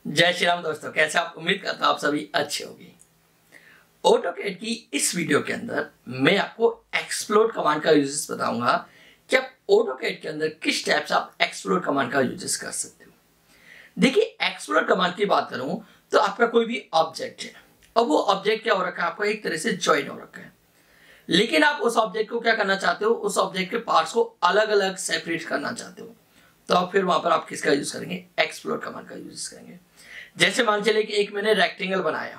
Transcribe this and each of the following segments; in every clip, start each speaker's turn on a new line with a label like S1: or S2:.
S1: जय श्री राम दोस्तों, कैसे आप? उम्मीद करता हूं आप सभी अच्छे होंगे। ऑटोकैड की इस वीडियो के अंदर मैं आपको एक्सप्लोड कमांड का यूजेस बताऊंगा कि आप ऑटोकैड के अंदर किस टाइप से आप एक्सप्लोड कमांड का यूजेस कर सकते हो। देखिए, एक्सप्लोड कमांड की बात करूं तो आपका कोई भी ऑब्जेक्ट है और वो ऑब्जेक्ट क्या हो रखा है, आपका एक तरह से ज्वाइन हो रखा है, लेकिन आप उस ऑब्जेक्ट को क्या करना चाहते हो, उस ऑब्जेक्ट के पार्ट्स को अलग अलग सेपरेट करना चाहते हो। तो आप फिर वहां पर आप किसका यूज करेंगे? एक्सप्लोड कमांड का यूज करेंगे। जैसे मान चले कि एक मैंने रेक्टेंगल बनाया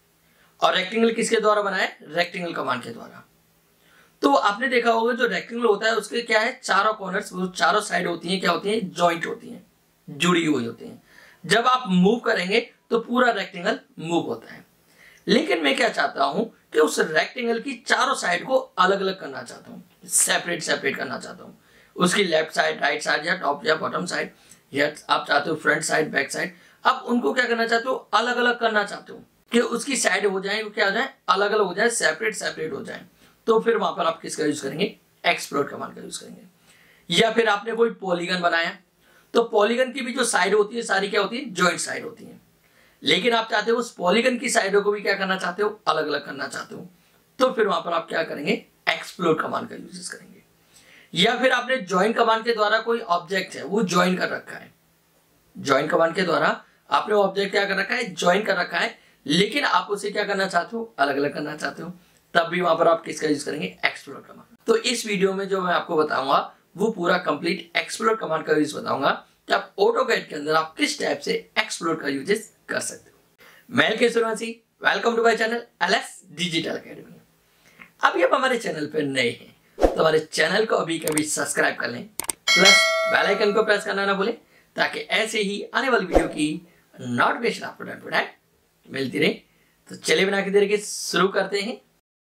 S1: और रेक्टेंगल किसके द्वारा बनाया? रेक्टेंगल कमांड के द्वारा। तो आपने देखा होगा जो रेक्टेंगल होता है उसके क्या है, चारों कॉर्नर्स, वो चारों साइड होती हैं, क्या होती हैं? जॉइंट होती हैं, जुड़ी हुई होती हैं। जब आप मूव करेंगे तो पूरा रेक्टेंगल मूव होता है। लेकिन मैं क्या चाहता हूं कि उस रेक्टेंगल की चारों साइड को अलग अलग करना चाहता हूं, सेपरेट सेपरेट करना चाहता हूं। उसकी लेफ्ट साइड, राइट साइड, या टॉप या बॉटम साइड, या आप चाहते हो फ्रंट साइड, बैक साइड, अब उनको क्या करना चाहते हो? अलग अलग करना चाहते हो कि उसकी साइड हो जाए, क्या हो जाए? अलग अलग हो जाए, सेपरेट सेपरेट हो जाए। तो फिर वहां पर आप किसका यूज करेंगे? एक्सप्लोड कमांड का यूज करेंगे। या फिर आपने कोई पॉलीगन बनाया तो पॉलीगन की भी जो साइड होती है सारी क्या होती है? जॉइंट साइड होती है। लेकिन आप चाहते हो उस पॉलीगन की साइडों को भी क्या करना चाहते हो? अलग अलग करना चाहते हो। तो फिर वहां पर आप क्या करेंगे? एक्सप्लोड कमांड का यूज करेंगे। या फिर आपने ज्वाइन कमांड के द्वारा कोई ऑब्जेक्ट है वो ज्वाइन कर रखा है, ज्वाइन कमांड के द्वारा आपने ऑब्जेक्ट क्या कर रखा है? ज्वाइन कर रखा है, लेकिन आप उसे क्या करना चाहते हो? अलग अलग करना चाहते हो। तब भी वहां पर आप किसका यूज करेंगे? Explode command. तो इस वीडियो में जो मैं आपको बताऊंगा वो पूरा कंप्लीट एक्सप्लोड कमांड का यूज बताऊंगा कि आप ऑटोकैड के अंदर आप किस टाइप से एक्सप्लोड का यूज कर सकते हो। मैं K Suryavanshi, welcome to my channel LS digital academy. अभी आप हमारे चैनल पर नए हैं तो हमारे चैनल को अभी कभी सब्सक्राइब कर लें, प्लस बेल आइकन को प्रेस करना ना भूलें, ताकि ऐसे ही आने वाली वीडियो की नोटिफिकेशन आपको मिलती रहे। तो चलिए बिना देर के शुरू करते हैं।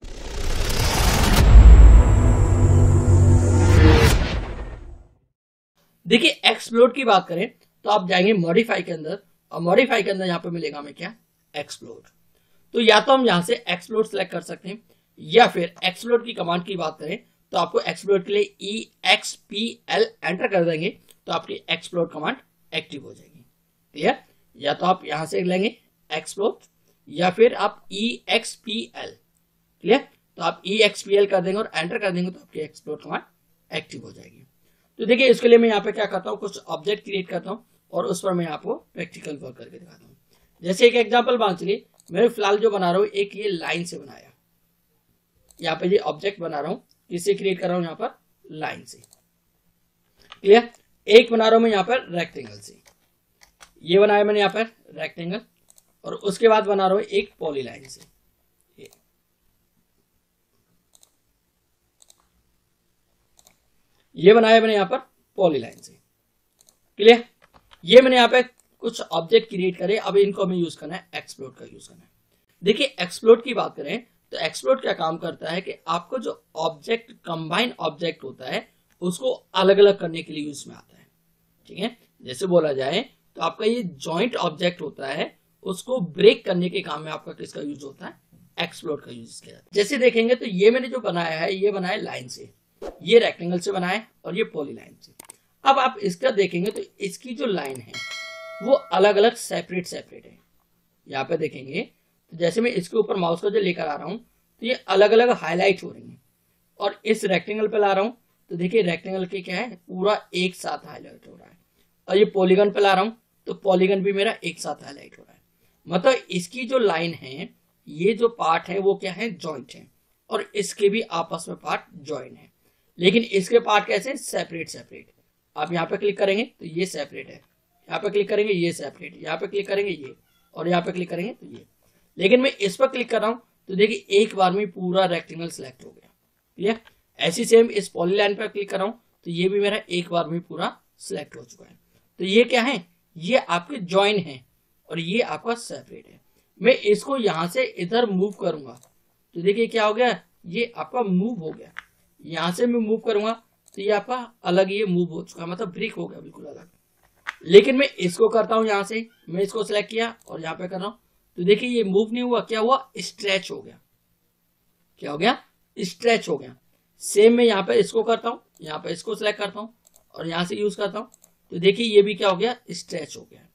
S1: देखिए, एक्सप्लोड की बात करें तो आप जाएंगे मॉडिफाई के अंदर, और मॉडिफाई के अंदर यहाँ पे मिलेगा हमें क्या? एक्सप्लोड। तो या तो हम यहाँ से एक्सप्लोड सेलेक्ट कर सकते हैं, या फिर एक्सप्लोड की कमांड की बात करें तो आपको एक्सप्लोड के लिए EXPL एंटर कर देंगे तो आपकी एक्सप्लोड कमांड एक्टिव हो जाएगी। क्लियर? या तो आप यहां से लेंगे एक्सप्लोड, या फिर आप EXPL। क्लियर? तो आप EXPL कर देंगे और एंटर कर देंगे तो आपकी एक्सप्लोड कमांड एक्टिव हो जाएगी। तो देखिए, इसके लिए मैं यहाँ पे क्या करता हूँ, कुछ ऑब्जेक्ट क्रिएट करता हूँ और उस पर मैं आपको प्रैक्टिकल वर्क करके दिखाता हूँ। जैसे एक एग्जाम्पल मान चलिए, मैं फिलहाल जो बना रहा हूँ एक ये लाइन से बनाया, यहाँ पे ये ऑब्जेक्ट बना रहा हूँ, किससे क्रिएट कर रहा हूँ? यहाँ पर लाइन से। क्लियर? एक बना रहा हूं मैं यहाँ पर रेक्टेंगल से, ये बनाया मैंने यहाँ पर रेक्टेंगल, और उसके बाद बना रहा हूं एक पॉलीलाइन से। ये बनाया मैंने यहाँ पर पॉलीलाइन से। क्लियर? ये मैंने यहाँ पे कुछ ऑब्जेक्ट क्रिएट करे, अब इनको हमें यूज करना है, एक्सप्लोड का यूज करना है। देखिए, एक्सप्लोड की बात करें तो एक्सप्लोड क्या काम करता है कि आपको जो ऑब्जेक्ट, कंबाइन ऑब्जेक्ट होता है, उसको अलग अलग करने के लिए यूज में आता है। ठीक है? जैसे बोला जाए तो आपका ये जॉइंट ऑब्जेक्ट होता है, उसको ब्रेक करने के काम में आपका किसका यूज होता है? एक्सप्लोड का यूज किया जाता है। जैसे देखेंगे तो ये मैंने जो बनाया है, ये बनाया लाइन से, ये रेक्टेंगल से बनाया और ये पॉलीलाइन से। अब आप इसका देखेंगे तो इसकी जो लाइन है वो अलग अलग सेपरेट सेपरेट है। यहाँ पे देखेंगे तो जैसे मैं इसके ऊपर माउस को जो लेकर आ रहा हूं तो ये अलग अलग हाईलाइट हो रही है, और इस रेक्टेंगल पे ला रहा हूं तो देखिए रेक्टेंगल के क्या है, पूरा एक साथ हाईलाइट हो रहा है। और ये पॉलीगन पे ला रहा हूं तो पॉलीगन भी मेरा एक साथ हाईलाइट हो रहा है। मतलब इसकी जो लाइन है, ये जो पार्ट है वो क्या है? जॉइंट है, और इसके भी आपस में पार्ट जॉइन है, लेकिन इसके पार्ट कैसे? Separate separate. आप यहाँ पे क्लिक करेंगे तो ये सेपरेट है, यहाँ पे क्लिक करेंगे ये सेपरेट, यहाँ पे क्लिक करेंगे ये, और यहाँ पे क्लिक करेंगे तो ये। लेकिन मैं इस पर क्लिक कर रहा हूं तो देखिए एक बार में पूरा रेक्टेंगल सिलेक्ट हो गया। क्लियर? ऐसी सेम इस पॉलीलाइन पर क्लिक कर रहा हूं तो ये भी मेरा एक बार में पूरा सिलेक्ट हो चुका है। तो ये क्या है? ये आपके जॉइन है और ये आपका सेपरेट है। मैं इसको यहां से इधर मूव करूंगा तो देखिए क्या हो गया, ये आपका मूव हो गया। यहां से मैं मूव करूंगा तो ये आपका अलग ये मूव हो चुका, मतलब ब्रेक हो गया बिल्कुल अलग। लेकिन मैं इसको करता हूं, यहां से मैं इसको सिलेक्ट किया और यहाँ पे कर रहा हूं तो देखिए ये मूव नहीं हुआ, क्या हुआ? स्ट्रेच हो गया। क्या हो गया? स्ट्रेच हो गया। सेम मैं यहाँ पे इसको करता हूँ, यहाँ पे इसको सिलेक्ट करता हूँ और यहाँ से यूज करता हूँ तो देखिए ये भी क्या हो गया? स्ट्रेच हो गया।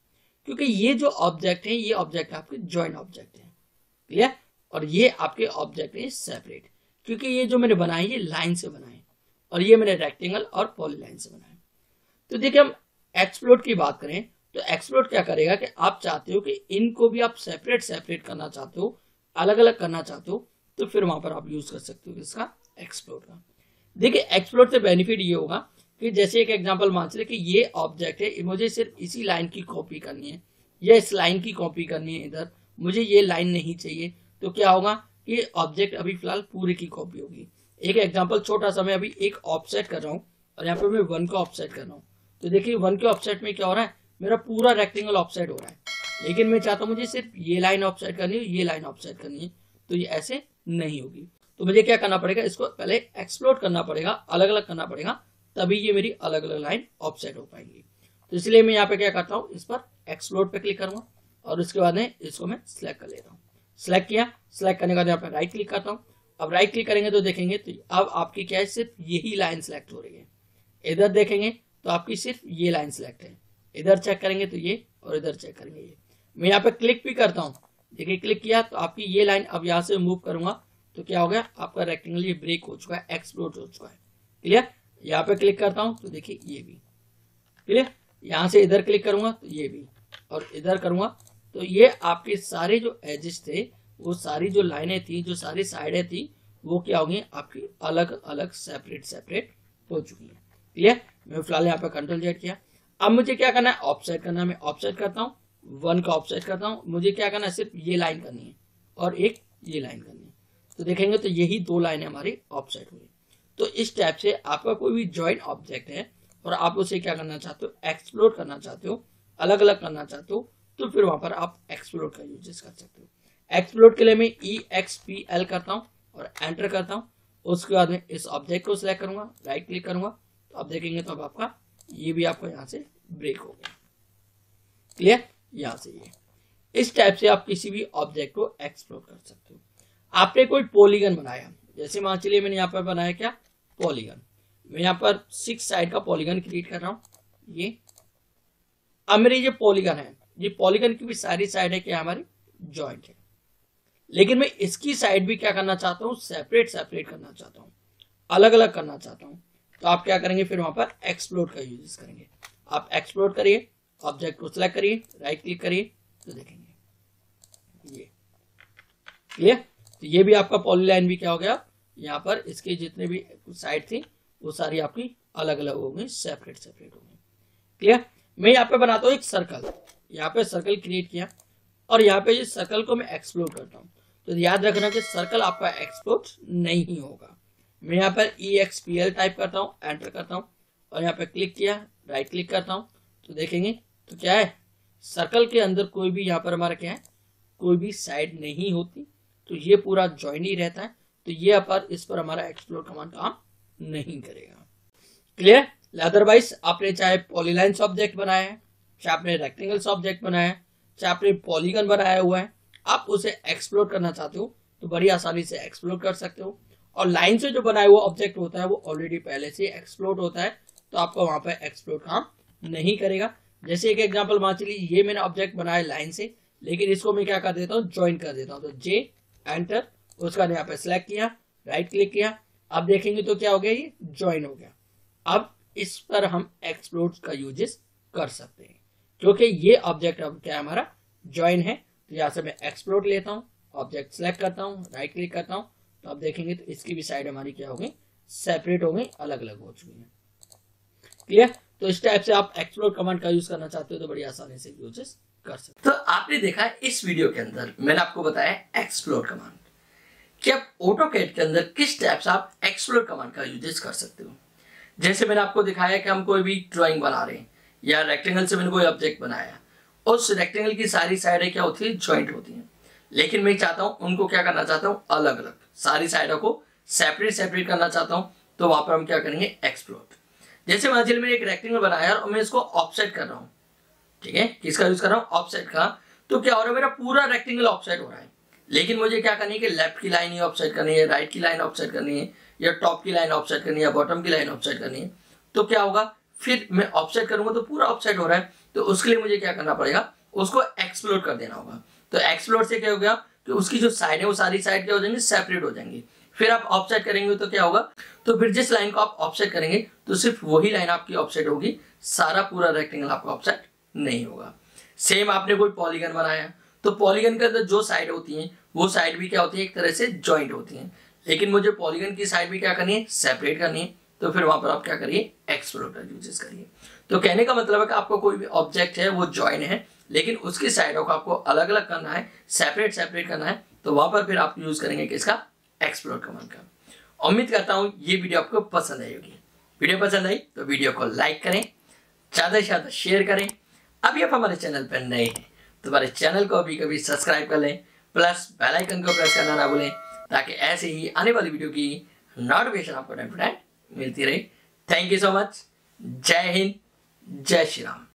S1: क्योंकि ये जो ऑब्जेक्ट है, ये ऑब्जेक्ट आपके जॉइंट ऑब्जेक्ट है, क्लियर। और ये आपके ऑब्जेक्ट है सेपरेट, क्योंकि ये जो मैंने बनाए ये लाइन से बनाए और ये मैंने रेक्टेंगल और पॉलीलाइन से बनाए। तो देखिए हम एक्सप्लोड की बात करें तो एक्सप्लोड क्या करेगा कि आप चाहते हो कि इनको भी आप सेपरेट करना चाहते हो, अलग अलग करना चाहते हो, तो फिर वहां पर आप यूज कर सकते हो इसका एक्सप्लोड का। देखिए एक्सप्लोड से बेनिफिट ये होगा कि जैसे एक एग्जांपल मान चले कि ये ऑब्जेक्ट है, मुझे सिर्फ इसी लाइन की कॉपी करनी है या इस लाइन की कॉपी करनी है, इधर मुझे ये लाइन नहीं चाहिए, तो क्या होगा कि ऑब्जेक्ट अभी फिलहाल पूरे की कॉपी होगी। एक एग्जांपल छोटा सा, मैं अभी एक ऑफसेट कर रहा हूँ और यहाँ पे मैं 1 का ऑफसेट कर रहा हूँ, तो देखिए 1 के ऑफसेट में क्या हो रहा है, मेरा पूरा रेक्टेंगल ऑफसेट हो रहा है, लेकिन मैं चाहता हूँ मुझे सिर्फ ये लाइन ऑफसेट करनी है, ये लाइन ऑफसेट करनी है, तो ये ऐसे नहीं होगी। तो मुझे क्या करना पड़ेगा, इसको पहले एक्सप्लोड करना पड़ेगा, अलग अलग करना पड़ेगा, तभी ये मेरी अलग अलग लाइन ऑफसेट हो पाएंगी। तो इसलिए मैं यहाँ पे क्या करता हूँ, इस पर एक्सप्लोड पे क्लिक करूंगा और उसके बाद में इसको मैं सिलेक्ट कर लेता हूँ। सिलेक्ट किया, सिलेक्ट करने के बाद यहाँ पे राइट क्लिक करता हूँ। अब राइट क्लिक करेंगे तो देखेंगे तो अब आपकी क्या है, सिर्फ यही लाइन सिलेक्ट हो रही है। इधर देखेंगे तो आपकी सिर्फ ये लाइन सिलेक्ट है, इधर चेक करेंगे तो ये, और इधर चेक करेंगे ये। मैं यहाँ पे क्लिक भी करता हूँ, देखिए क्लिक किया तो आपकी ये लाइन, अब यहाँ से मूव करूंगा तो क्या हो गया, आपका रेक्टेंगल ये ब्रेक हो चुका है, एक्सप्लोड हो चुका है, क्लियर। यहाँ पे क्लिक करता हूँ तो देखिए ये भी क्लियर। यहाँ से इधर क्लिक करूंगा तो ये भी, और इधर करूंगा तो ये आपके सारे जो एजेस थे, वो सारी जो लाइनें थी, जो सारी साइडें थी, वो क्या होंगी, आपकी अलग अलग सेपरेट हो चुकी है, क्लियर। मैं फिलहाल यहाँ पे कंट्रोल जेड किया। अब मुझे क्या करना है, ऑफसेट करना है, मैं ऑफसेट करता हूँ, 1 का ऑफसेट करता हूँ। मुझे क्या करना है, सिर्फ ये लाइन करनी है और एक ये लाइन करनी है, तो देखेंगे तो यही 2 लाइनें हमारी ऑफसेट हुई। तो इस टाइप से आपका कोई भी जॉइंट ऑब्जेक्ट है और आप उसे क्या करना चाहते हो, एक्सप्लोर करना चाहते हो, अलग अलग करना चाहते हो, तो फिर वहां पर आप एक्सप्लोर का यूज कर सकते हो। एक्सप्लोर के लिए मैं EXPL करता हूँ और एंटर करता हूँ। उसके बाद में इस ऑब्जेक्ट को सिलेक्ट करूंगा, राइट क्लिक करूंगा, तो आप देखेंगे तो अब आपका ये भी आपको यहाँ से ब्रेक हो गया, क्लियर। यहाँ से ये इस टाइप से आप किसी भी ऑब्जेक्ट को एक्सप्लोर कर सकते हो। आपने कोई पॉलीगन बनाया, जैसे मान चलिए मैंने यहाँ पर बनाया क्या, पॉलीगन। मैं यहाँ पर 6 साइड का पॉलीगन क्रिएट कर रहा हूँ, ये अब मेरी ये पॉलीगन है, ये पॉलीगन की भी सारी साइड है क्या, हमारी जॉइंट है, लेकिन मैं इसकी साइड भी क्या करना चाहता हूँ, सेपरेट करना चाहता हूँ, अलग अलग करना चाहता हूँ। तो आप क्या करेंगे, फिर वहां पर एक्सप्लोड का यूज करेंगे। आप एक्सप्लोड करिए, ऑब्जेक्ट को सिलेक्ट करिए, राइट क्लिक करिए, तो देखेंगे ये क्लियर। तो ये भी आपका पॉलीलाइन भी क्या हो गया, यहाँ पर इसके जितने भी साइड थी वो सारी आपकी अलग अलग हो गई, सेपरेट हो गई, क्लियर। मैं यहाँ पे बनाता हूँ एक सर्कल, यहाँ पे सर्कल क्रिएट किया और यहाँ पे इस सर्कल को मैं एक्सप्लोड करता हूँ। तो याद रखना कि सर्कल आपका एक्सप्लोड नहीं होगा। मैं यहाँ पर EXPL टाइप करता हूँ, एंटर करता हूँ और यहाँ पे क्लिक किया, राइट क्लिक करता हूँ, तो देखेंगे तो क्या है, सर्कल के अंदर कोई भी यहाँ पर हमारा क्या है, कोई भी साइड नहीं होती, तो ये पूरा जॉइन ही रहता है। तो ये पर इस पर हमारा एक्सप्लोर कमांड काम नहीं करेगा, क्लियर। अदरवाइज आपने चाहे पॉलीलाइंस ऑब्जेक्ट बनाया है, चाहे आपने रेक्टेंगल्स ऑब्जेक्ट बनाया है, चाहे आपने पॉलीगन बनाया हुआ है, आप उसे एक्सप्लोर करना चाहते हो तो बड़ी आसानी से एक्सप्लोर कर सकते हो। और लाइन से जो बनाया हुआ ऑब्जेक्ट होता है वो ऑलरेडी पहले से एक्सप्लोर होता है, तो आपका वहां पर एक्सप्लोर काम नहीं करेगा। जैसे एक एग्जांपल मान चलिए, ये मैंने ऑब्जेक्ट बनाया लाइन से, लेकिन इसको मैं क्या कर देता हूँ, ज्वाइन कर देता हूँ। तो जे एंटर, उसका यहाँ पे सिलेक्ट किया, राइट क्लिक किया, अब देखेंगे तो क्या हो गया, ये ज्वाइन हो गया। अब इस पर हम एक्सप्लोर का यूजेस कर सकते हैं, क्योंकि ये ऑब्जेक्ट अब क्या हमारा ज्वाइन है। तो यहाँ से मैं एक्सप्लोर लेता हूँ, ऑब्जेक्ट सिलेक्ट करता हूँ, राइट क्लिक करता हूँ, तो आप देखेंगे तो इसकी भी साइड हमारी क्या हो गई, सेपरेट हो गई, अलग अलग हो चुकी है, क्लियर। तो इस टाइप से आप एक्सप्लोर कमांड का यूज करना चाहते हो तो बड़ी आसानी से यूजेस कर सकते हो। तो आपने देखा इस वीडियो के अंदर मैंने आपको बताया एक्सप्लोर कमांड कि आप ऑटोकैड के अंदर किस टाइप से आप एक्सप्लोर कमांड का यूजेस कर सकते हो। जैसे मैंने आपको दिखाया कि हम कोई भी ड्राइंग बना रहे हैं या रेक्टेंगल से मैंने कोई ऑब्जेक्ट बनाया, उस रेक्टेंगल की सारी साइडें क्या होती है, ज्वाइंट होती हैं, लेकिन मैं चाहता हूं उनको क्या करना चाहता हूं, अलग अलग सारी साइडों को सेपरेट करना चाहता हूं। तो वहां पर हम क्या करेंगे, एक्सप्लोर। जैसे मान लीजिए मैंने एक रेक्टेंगल बनाया और मैं इसको ऑफसेट कर रहा हूं, ठीक है, किसका यूज कर रहा हूं, ऑफसेट का। तो क्या हो रहा है, मेरा पूरा रेक्टेंगल ऑफसेट हो रहा है, लेकिन मुझे क्या करनी है कि लेफ्ट की लाइन ही ऑफसेट करनी है, राइट की लाइन ऑफसेट करनी है, या टॉप की लाइन ऑफसेट करनी है, या बॉटम की लाइन ऑफसेट करनी है। तो क्या होगा, फिर मैं ऑफसेट करूंगा तो पूरा ऑफसेट हो रहा है, तो उसके लिए मुझे क्या करना पड़ेगा, उसको एक्सप्लोड कर देना होगा। तो एक्सप्लोड से क्या हो गया कि उसकी जो साइड है वो सारी साइड क्या हो जाएंगी, सेपरेट हो जाएंगी। फिर आप ऑफसेट करेंगे तो क्या होगा, तो फिर जिस लाइन को आप ऑफसेट करेंगे तो सिर्फ वही लाइन आपकी ऑफसेट होगी, सारा पूरा रेक्टेंगल आपका ऑफसेट नहीं होगा। सेम आपने कोई पॉलीगन बनाया तो पॉलीगन के अंदर जो साइड होती हैं वो साइड भी क्या होती है, एक तरह से जॉइंट होती हैं, लेकिन मुझे पॉलीगन की साइड भी क्या करनी है, सेपरेट करनी है। तो फिर वहां पर आप क्या करिए, एक्सप्लोड का यूज करिए। तो कहने का मतलब है कि आपको कोई भी ऑब्जेक्ट है वो जॉइन है, लेकिन उसकी साइडों को आपको अलग अलग करना है, सेपरेट सेपरेट करना है, तो वहां पर फिर आप यूज करेंगे किसका, एक्सप्लोड कमांड का। उम्मीद करता हूं ये वीडियो आपको पसंद आई होगी। वीडियो पसंद आई तो वीडियो को लाइक करें, ज्यादा से ज्यादा शेयर करें। अभी आप हमारे चैनल पर नए हैं तो हमारे चैनल को अभी कभी सब्सक्राइब कर लें, प्लस बेल आइकन को प्रेस करना ना भूलें, ताकि ऐसे ही आने वाली वीडियो की नोटिफिकेशन आपको टाइम टू टाइम मिलती रहे। Thank you so much. जय हिंद, जय श्री राम।